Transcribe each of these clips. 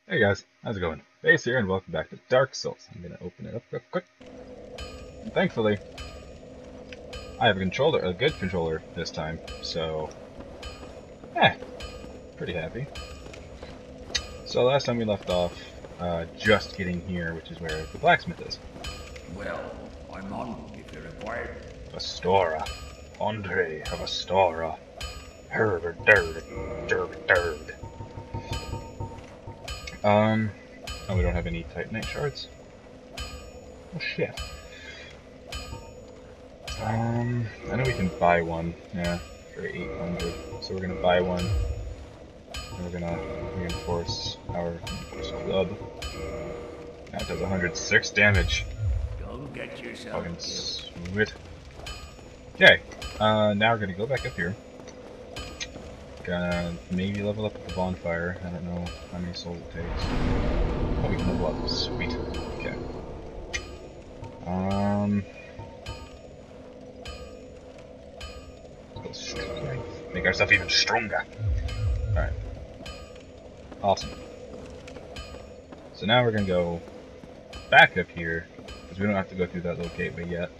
Hey guys, how's it going? Base here, and welcome back to Dark Souls. I'm gonna open it up real quick. And thankfully, I have a good controller this time, so pretty happy. So last time we left off, just getting here, which is where the blacksmith is. Well, I'm on if you require. Astora, Andre of Astora. Herb, dird, dird, dird. Oh, we don't have any Titanite shards. Oh shit. I know we can buy one, yeah, for 800. So we're gonna buy one. And we're gonna reinforce our club. That does 106 damage. Don't get yourself Fucking killed. sweet. Okay, now we're gonna go back up here. Gonna maybe level up at the bonfire. I don't know how many souls it takes. Oh, we can level up. Sweet. Okay. Let's go strength. Make ourselves even stronger. Alright. Awesome. So now we're gonna go back up here, because we don't have to go through that little gateway yet.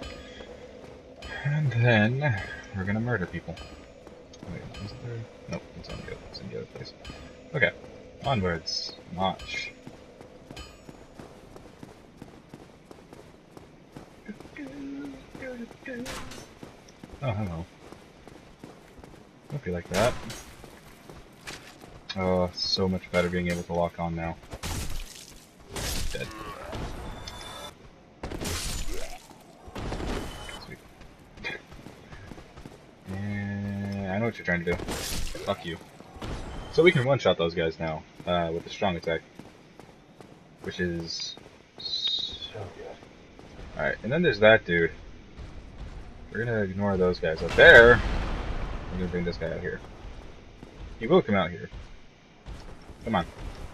And then we're gonna murder people. Wait, is it there? Nope, it's in the other place. Okay. Onwards. March. Oh, hello. Don't be like that. Oh, so much better being able to lock on now. Dead. Sweet. And I know what you're trying to do. Fuck you. So we can one-shot those guys now, with a strong attack. Which is so good. Alright, and then there's that dude. We're gonna ignore those guys up there. We're gonna bring this guy out here. He will come out here. Come on.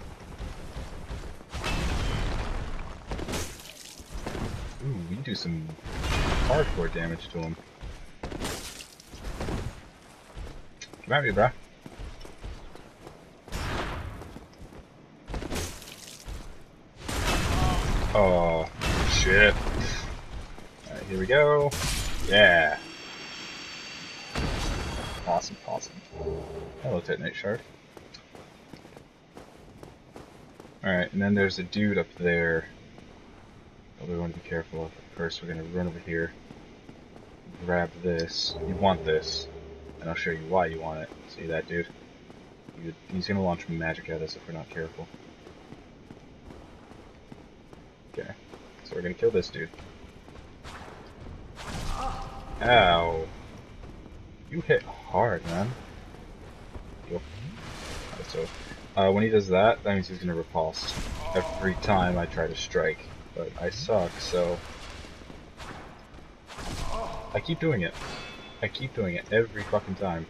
Ooh, we can do some hardcore damage to him. Come at me, bruh. Oh, shit. Alright, here we go. Yeah. Awesome, awesome. Hello, Titanite Shard. Alright, and then there's a dude up there that we want to be careful of. First, we're going to run over here, grab this. You want this, and I'll show you why you want it. See that dude? He's going to launch magic at us if we're not careful. Okay, so we're going to kill this dude. Ow. You hit hard, man. Cool. So, when he does that, that means he's going to repulse every time I try to strike. But I suck, so I keep doing it. I keep doing it every fucking time.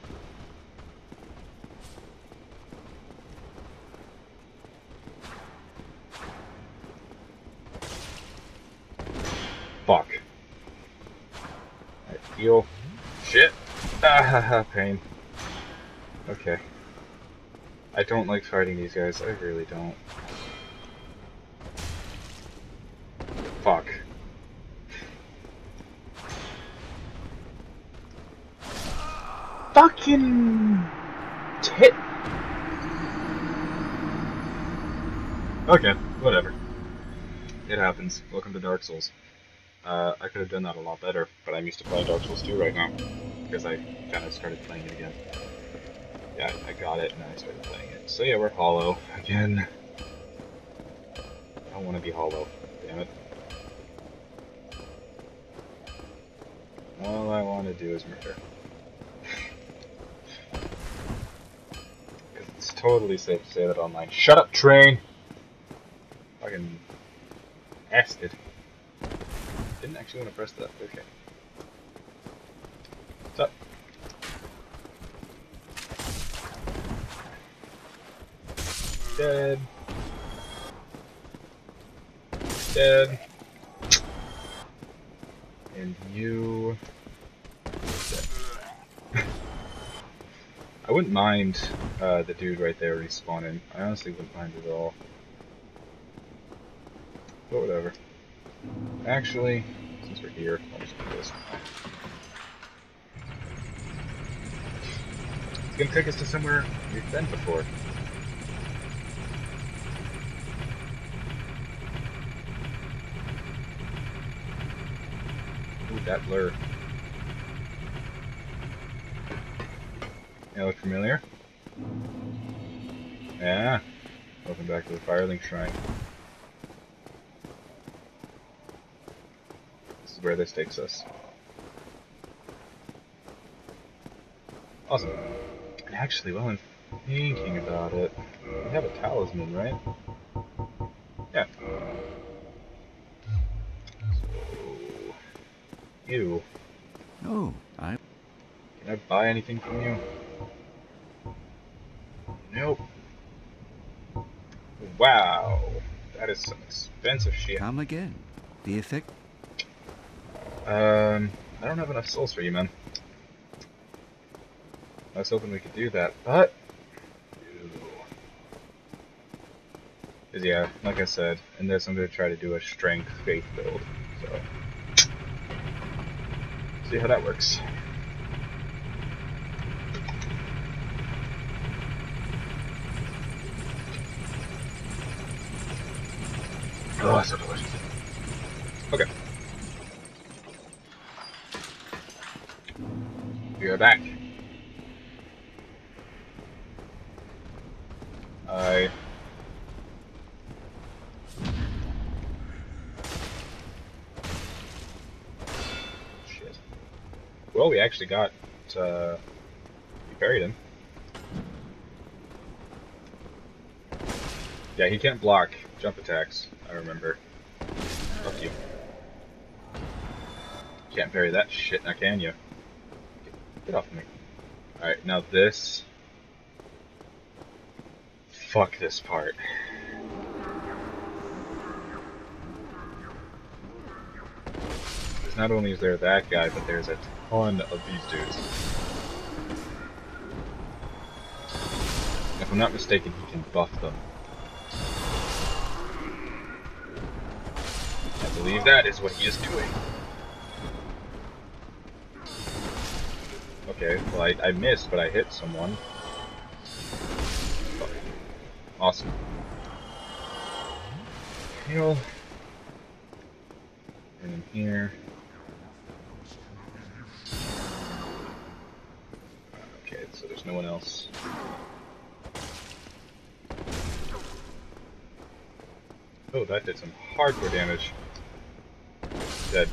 Fuck. Alright, heal. Shit. Ah, pain. Okay. I don't like fighting these guys. I really don't. Fuck. Fucking tit. Okay, whatever. It happens. Welcome to Dark Souls. I could have done that a lot better, but I'm used to playing Dark Souls 2 right now, because I kind of started playing it again. Yeah, I got it, and then I started playing it. So yeah, we're hollow again. I don't want to be hollow. Damn it. All I want to do is murder. Because it's totally safe to say that online. Shut up, train! Fucking asked it. Didn't actually want to press that. Okay. What's up? Dead. Dead. And you... Dead. I wouldn't mind the dude right there respawning. I honestly wouldn't mind it at all. But whatever. Actually, since we're here, I'll just do this. It's gonna take us to somewhere we've been before. Ooh, that blur. Yeah, look familiar? Yeah. Welcome back to the Firelink Shrine. This is where this takes us. Awesome. Actually, while I'm thinking about it, we have a talisman, right? Yeah. So... Ew. Oh, I... Can I buy anything from you? Nope. Wow. That is some expensive shit. Come again. The effect... I don't have enough souls for you, man. I was hoping we could do that, but... Because, yeah, like I said, in this I'm going to try to do a strength faith build, so... See how that works. Oh, that's so delicious. Okay. We are back. Shit. Well, we actually got, we buried him. Yeah, he can't block jump attacks, I remember. Fuck you. Can't parry that shit now, can you? Get off of me. Alright, now this... Fuck this part. Because not only is there that guy, but there's a ton of these dudes. If I'm not mistaken, he can buff them. I believe that is what he is doing. Okay, well I missed, but I hit someone. Oh, awesome. Heal. Bring him here. Okay, so there's no one else. Oh, that did some hardcore damage. Dead.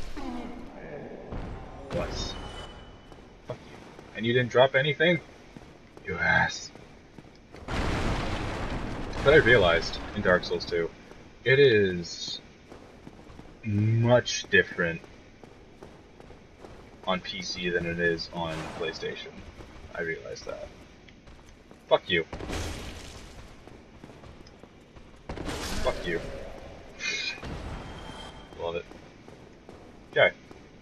Bless. Fuck you. And you didn't drop anything? You ass. But I realized in Dark Souls 2, it is much different on PC than it is on PlayStation. I realized that. Fuck you. Fuck you. Love it. Okay.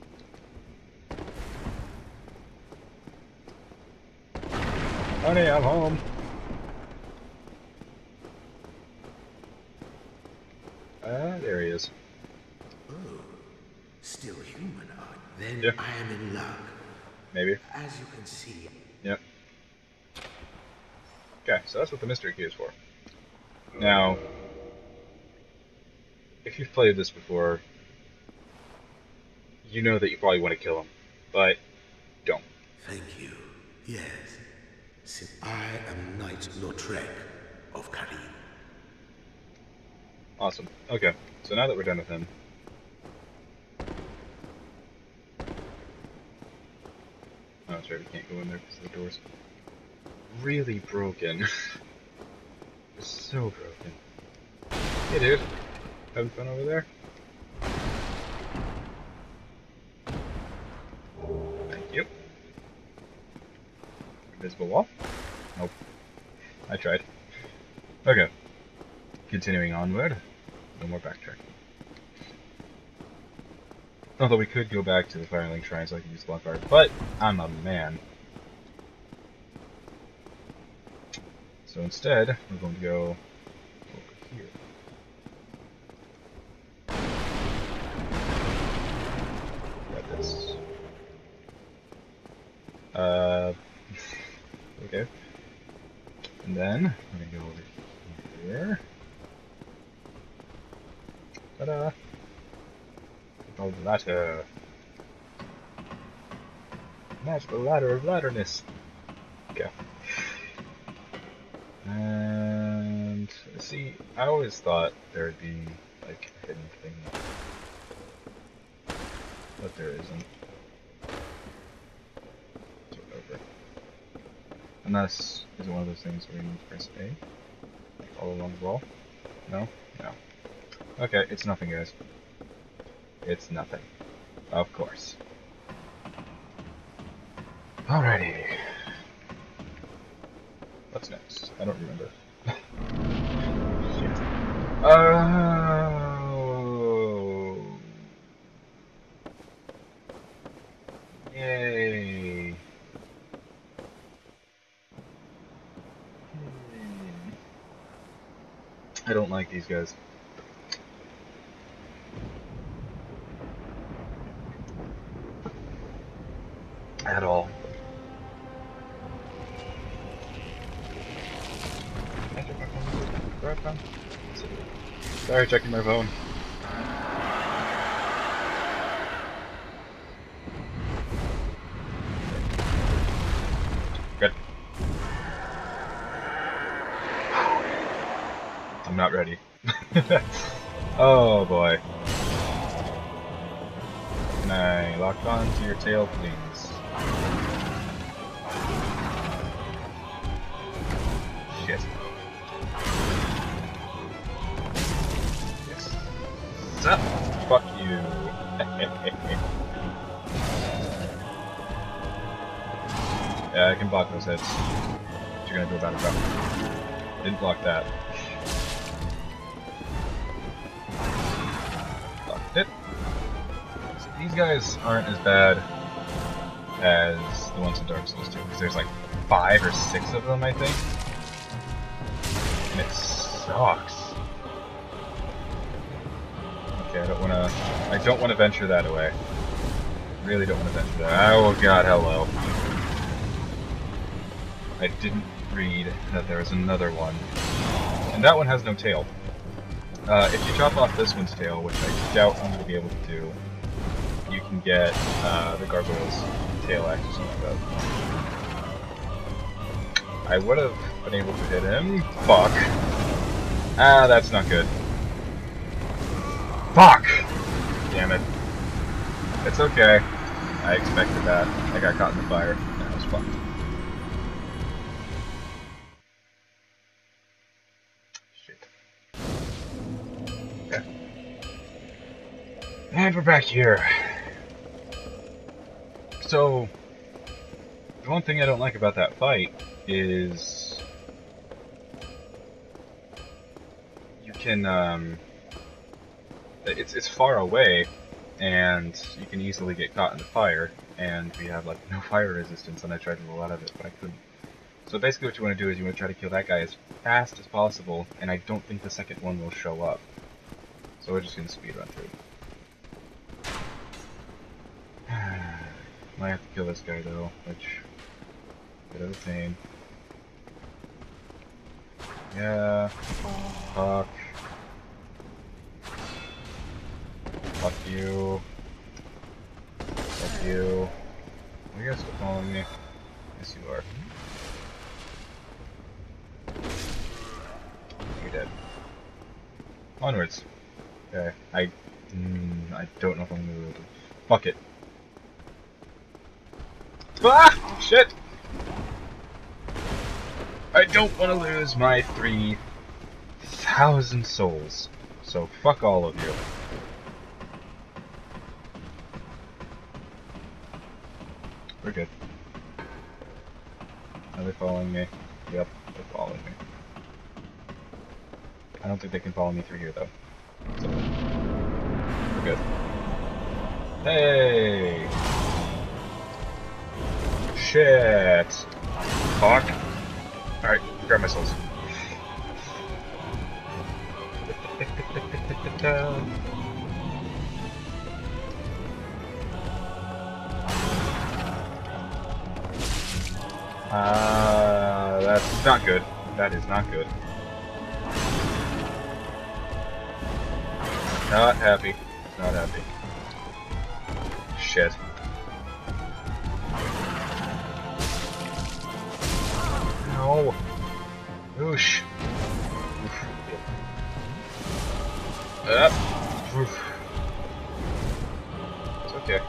Honey, I'm home. There he is. Oh, still human, then Yeah. I am in luck. Maybe. As you can see. Yep. Okay, so that's what the mystery key is for. Now, if you've played this before, you know that you probably want to kill him, but don't. Thank you. Yes. Since I am Knight Lautrec of Karim. Awesome. Okay, so now that we're done with him, oh, that's right, we can't go in there because the door's really broken. It's so broken. Hey, dude. Having fun over there? Thank you. Invisible wall? Nope. I tried. Okay. Continuing onward. No more backtracking. Although we could go back to the Firelink Shrine so I can use the bonfire, but I'm a man. So instead, we're going to go over here. Got this. Okay. And then we're gonna go over here. Ta-da! Oh, ladder. Magical ladder of ladderness. Okay. And see, I always thought there would be like a hidden thing, but there isn't. So over. Unless is it one of those things where you need to press A all along the wall? No, no. Okay, it's nothing, guys. It's nothing. Of course. Alrighty. What's next? I don't remember. Shit. Oh. Yay. I don't like these guys. At all. Can I check my phone? Right phone? Sorry, checking my phone. Good. I'm not ready. Oh boy. Can I lock on to your tail, please? Shit. Yes. Sup? Fuck you. Yeah, I can block those hits. What you gonna do about it, bro? Didn't block that. Blocked it. So these guys aren't as bad as the ones in Dark Souls 2, because there's like 5 or 6 of them, I think. And it sucks. Okay, I don't wanna venture that away. Really don't wanna venture that. Oh god, hello. I didn't read that there was another one. And that one has no tail. If you chop off this one's tail, which I doubt I'm going to be able to do, you can get the gargoyle's tail axe or something like that. I would have been able to hit him. Fuck. Ah, that's not good. Fuck! Damn it. It's okay. I expected that. I got caught in the fire. That was fucked. And we're back here. So, the one thing I don't like about that fight is you can, it's far away, and you can easily get caught in the fire, and we have like no fire resistance, and I tried to roll out of it, but I couldn't. So basically what you want to do is you want to try to kill that guy as fast as possible, and I don't think the second one will show up. So we're just going to speed run through. Might have to kill this guy though, which bit of a pain. Yeah. Fuck. Fuck you. Fuck you. Are you guys still following me? Yes, you are. You're dead. Onwards. Okay. I don't know if I'm gonna be able to. Fuck it. Ah! Shit! I don't want to lose my 3,000 souls. So fuck all of you. We're good. Are they following me? Yep, they're following me. I don't think they can follow me through here though. So we're good. Hey! Shit! Fuck. Alright, grab my souls. da. That's not good. That is not good. Not happy. Not happy. Shit. No. Oosh. Oof. It's okay.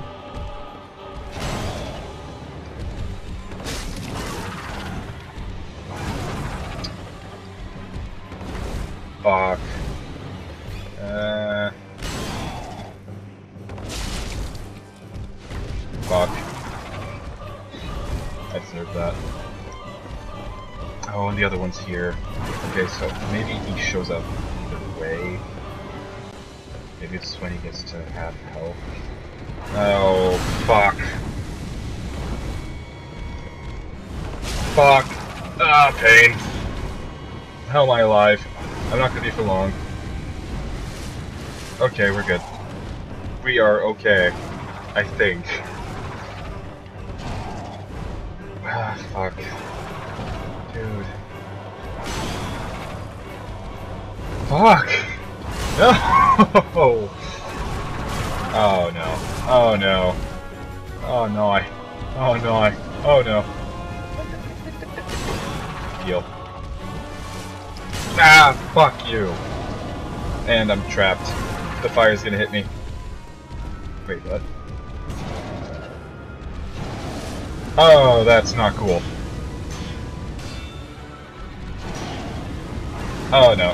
Fuck. Fuck. I deserve that. Oh, and the other one's here. Okay, so maybe he shows up either way. Maybe it's when he gets to half health. Oh, fuck. Fuck. Ah, pain. How am I alive? I'm not gonna be for long. Okay, we're good. We are okay. I think. Ah, fuck. Dude. Fuck! No! Oh no. Oh no. Oh no, oh no, oh no. Heal. Ah, fuck you. And I'm trapped. The fire's gonna hit me. Wait, what? Oh, that's not cool. Oh no.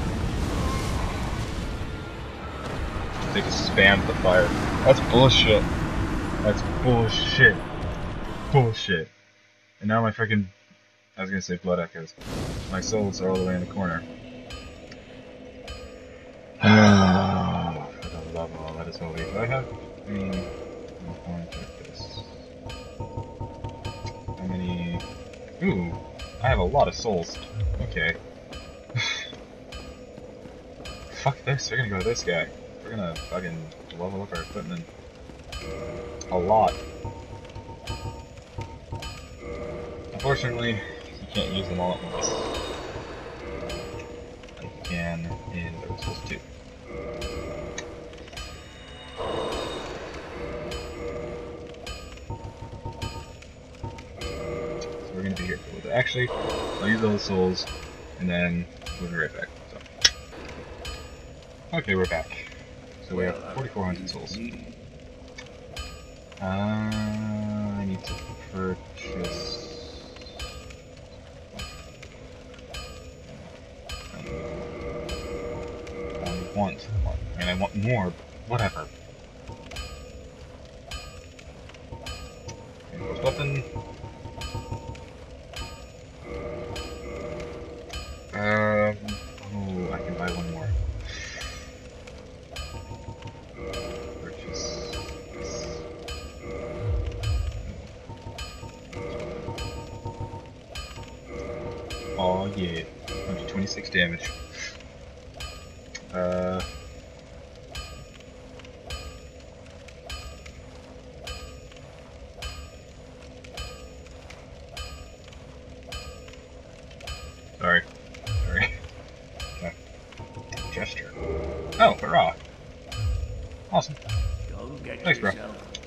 They just spammed the fire. That's bullshit. That's bullshit. Bullshit. And now my freaking... I was gonna say blood echoes. My souls are all the way in the corner. Ah, for the love of all that is holy. Do I have any... I want to check this. How many... Ooh, I have a lot of souls. Okay. Fuck this, we're gonna go to this guy. We're gonna fucking level up our equipment. A lot. Unfortunately, you can't use them all at once. Like you can in Dark Souls 2. So we're gonna be here for a little bit. Actually, I'll use those souls, and then we'll be right back. So. Okay, we're back. So we have 4,400 souls. I need to purchase... I want more. I mean, I want more, whatever. Okay, first weapon. Oh, I can buy one more. Purchase this. Oh yeah, 126 damage. Sorry. Sorry. Okay. Gesture. Oh, hurrah. Awesome. Thanks, bro.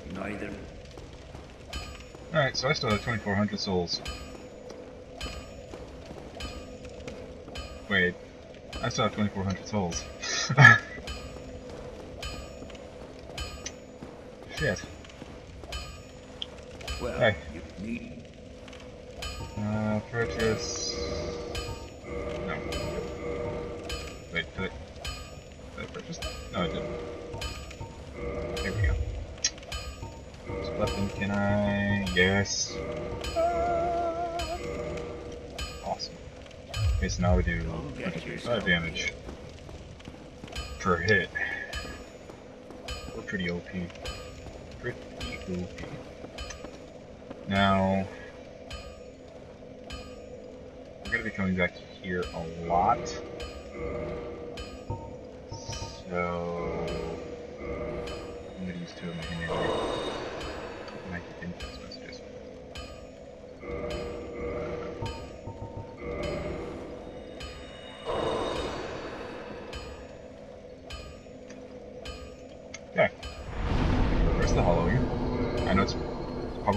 Alright, so I still have 2,400 souls. Wait. I still have 2,400 souls. Shit. Well, hey. you need... Purchase... No. Wait, did I purchase that? No, I didn't. Here we go. So weapon, can I... Yes. Awesome. Okay, so now we do 135 damage per hit. We're pretty OP. Pretty OP. Now, we're going to be coming back here a lot. So,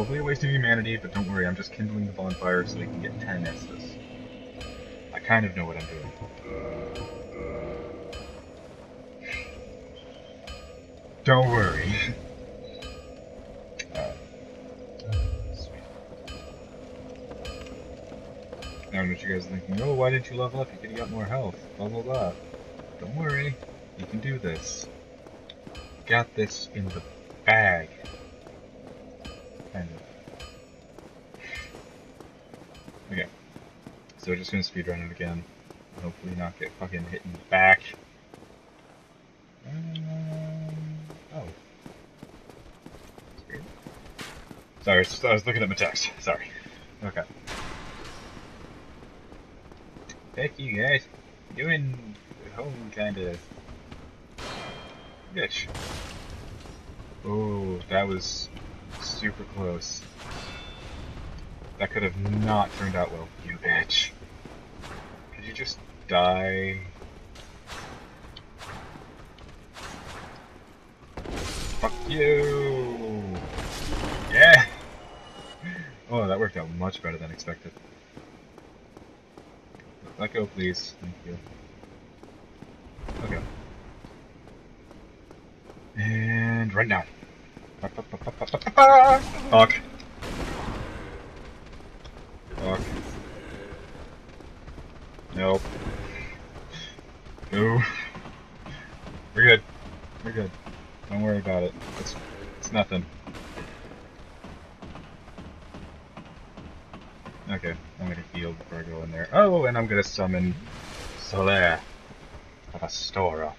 probably a waste of humanity, but don't worry, I'm just kindling the bonfire so we can get 10 Estus. I kind of know what I'm doing. Don't worry. Sweet. Now I know what you guys are thinking, oh, why didn't you level up? You could have got more health. Blah blah blah. Don't worry, you can do this. Got this in the bag. Kind of. Okay. So we're just gonna speedrun it again. Hopefully not get fucking hit in the back. Oh. That's weird. Sorry, I was looking at my text. Sorry. Okay. Heck you guys. Doing home kinda. Bitch. Oh, that was super close. That could have not turned out well. You bitch. Could you just die? Fuck you! Yeah! Oh, that worked out much better than expected. Let go, please. Thank you. Okay. And run down. Fuck. Fuck. Nope. No. We're good. We're good. Don't worry about it. It's nothing. Okay, I'm gonna heal before I go in there. Oh, and I'm gonna summon Solaire Pastora.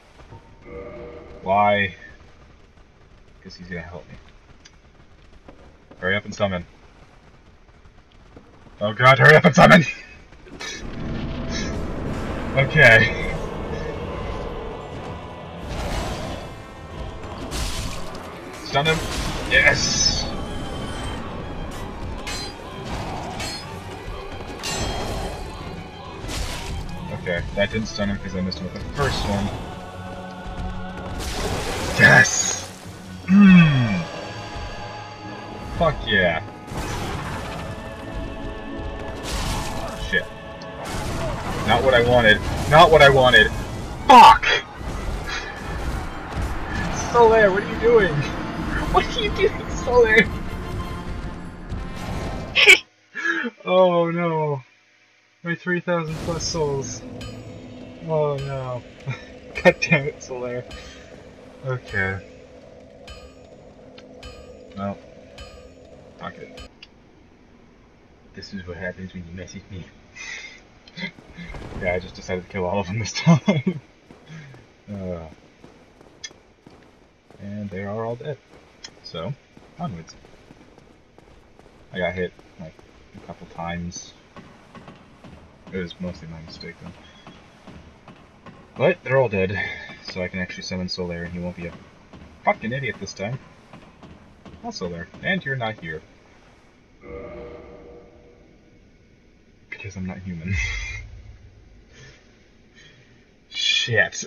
Why? Because he's gonna help me. Hurry up and summon. Oh god, hurry up and summon! Okay. Stun him. Yes! Okay, that didn't stun him because I missed him with the first one. Yes! Mmm! Fuck yeah. Shit. Not what I wanted. Not what I wanted. Fuck! Solaire, what are you doing? What are you doing, Solaire? Oh no. My 3,000 plus souls. Oh no. God damn it, Solaire. Okay. Well. Fuck it. This is what happens when you message me. Yeah, I just decided to kill all of them this time. And they are all dead. So, onwards. I got hit like a couple times. It was mostly my mistake though. But they're all dead, so I can actually summon Solaire and he won't be a fucking idiot this time. Not Solaire, and you're not here. Because I'm not human. Shit.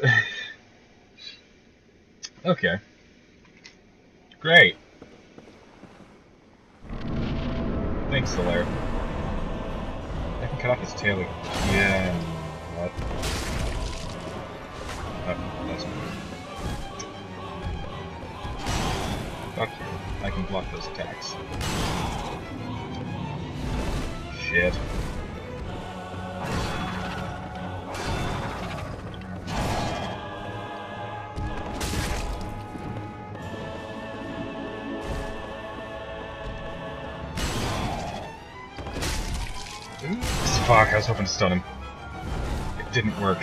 Okay. Great. Thanks, Solaire. I can cut off his tail. Yeah. What? Oh, that's weird. Fuck you. I can block those attacks. Shit. Fuck, I was hoping to stun him. It didn't work.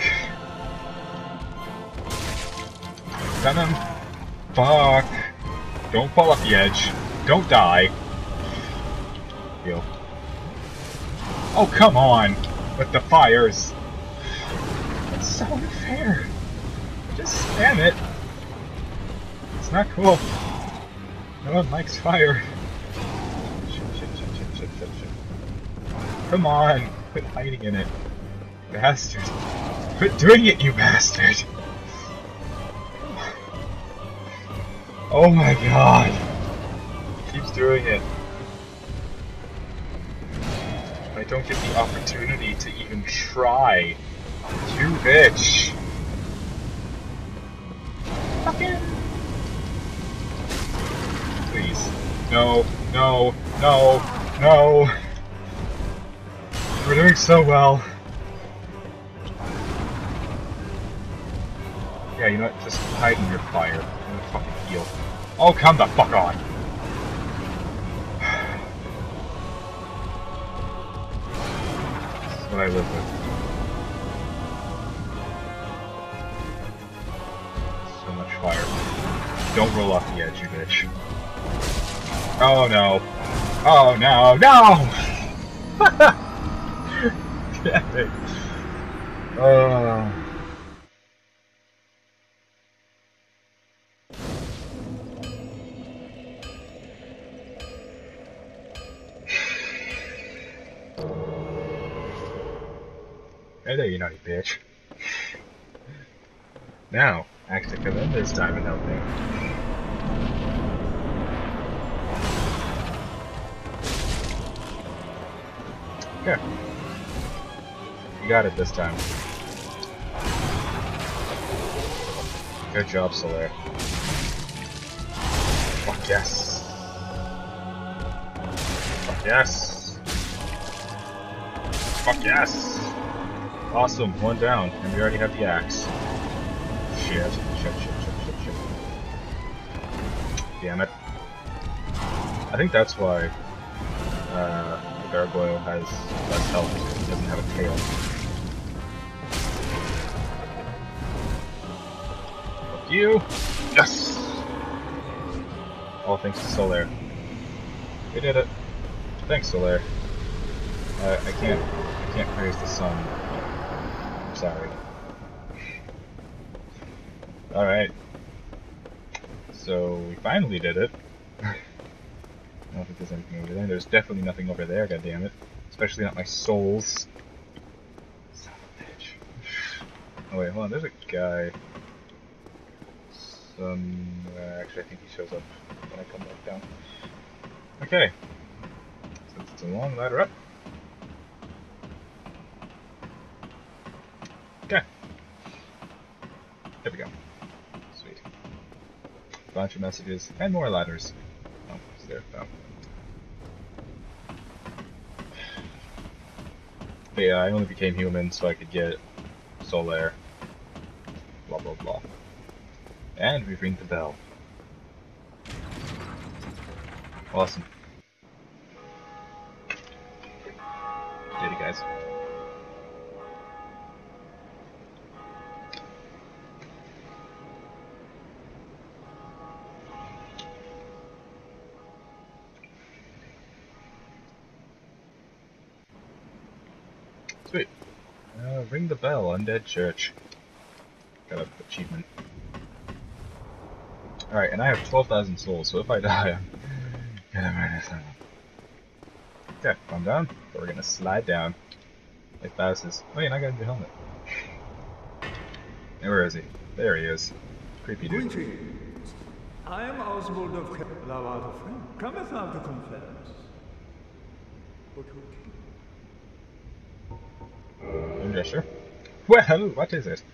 Stun him. Fuck. Don't fall off the edge. Don't die. Heal. Oh, come on! With the fires. That's so unfair. Just spam it. It's not cool. No one likes fire. Shit. Come on! Quit hiding in it. Bastard. Quit doing it, you bastard! Oh my god! He keeps doing it. I don't get the opportunity to even try. You bitch! Fucking... Please. No, no, no, no! We're doing so well. Yeah, you know what? Just hide in your fire. I'm gonna fucking heal. Oh, come the fuck on! This is what I live with. So much fire. Don't roll off the edge, you bitch. Oh no. Oh no, no! Damn it. Oh. Hey there, you naughty bitch. Now, act to come in this time and help me. Okay. You got it this time. Good job, Solaire. Fuck yes. Fuck yes. Fuck yes. Awesome, one down, and we already have the axe. Shit. Damn it. I think that's why the gargoyle has less health, because he doesn't have a tail. Fuck you! Yes! All thanks to Solaire. We did it. Thanks, Solaire. I can't praise the sun. I'm sorry. Alright. So, we finally did it. I don't think there's anything over there. There's definitely nothing over there, goddammit. Especially not my souls. Son of a bitch. Oh wait, hold on, there's a guy. Actually, I think he shows up when I come back down. Okay. Since it's a long ladder up. Okay. There we go. Sweet. Bunch of messages and more ladders. Oh, it's there. Oh. But yeah, I only became human so I could get Solaire. Blah blah blah. And we ring the bell. Awesome. Did it, guys. Sweet. Ring the bell, Undead Church. Got an achievement. Alright, and I have 12,000 souls, so if I die, I'm gonna murder someone. Okay, calm down, but we're gonna slide down. Like Bowser's. Wait, I got a new helmet. Hey, where is he? There he is. Creepy dude. Greetings. I am Oswald of Thou art a friend. Cometh thou to confess? But who Yeah, sure. Well, what is it?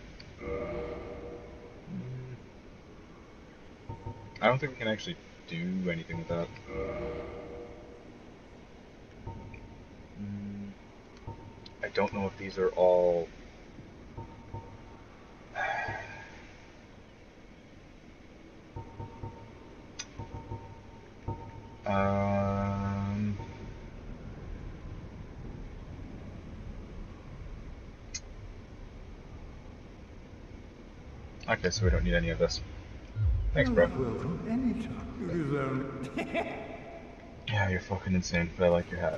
I don't think we can actually do anything with that. I don't know if these are all... Okay, so we don't need any of this. Thanks, bro. welcome anytime. You deserve it. Yeah, you're fucking insane, but I like your hat.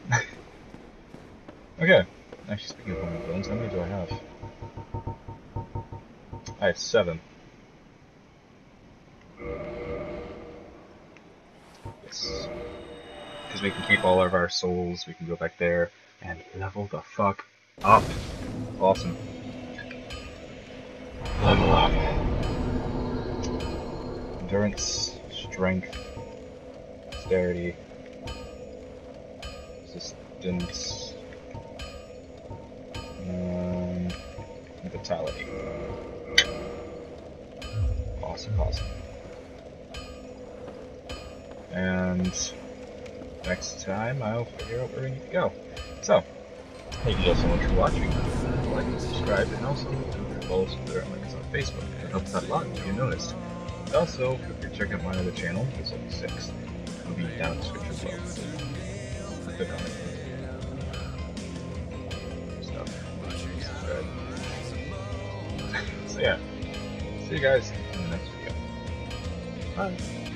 Okay. Actually, speaking of homing bones, how many do I have? I have 7. Yes. Because we can keep all of our souls, we can go back there and level the fuck up. Awesome. Level up. Endurance, strength, dexterity, resistance, Vitality. Awesome, awesome. And next time I'll figure out where we need to go. So, thank you guys so much for watching. Like and subscribe, and also follow us on Twitter and like us on Facebook. It helps out a lot if you noticed. And also, feel free to check out my other channel, Episode 6. It'll be down in the description as well. Click on it. Stuff. Subscribe. So yeah, see you guys in the next video. Bye.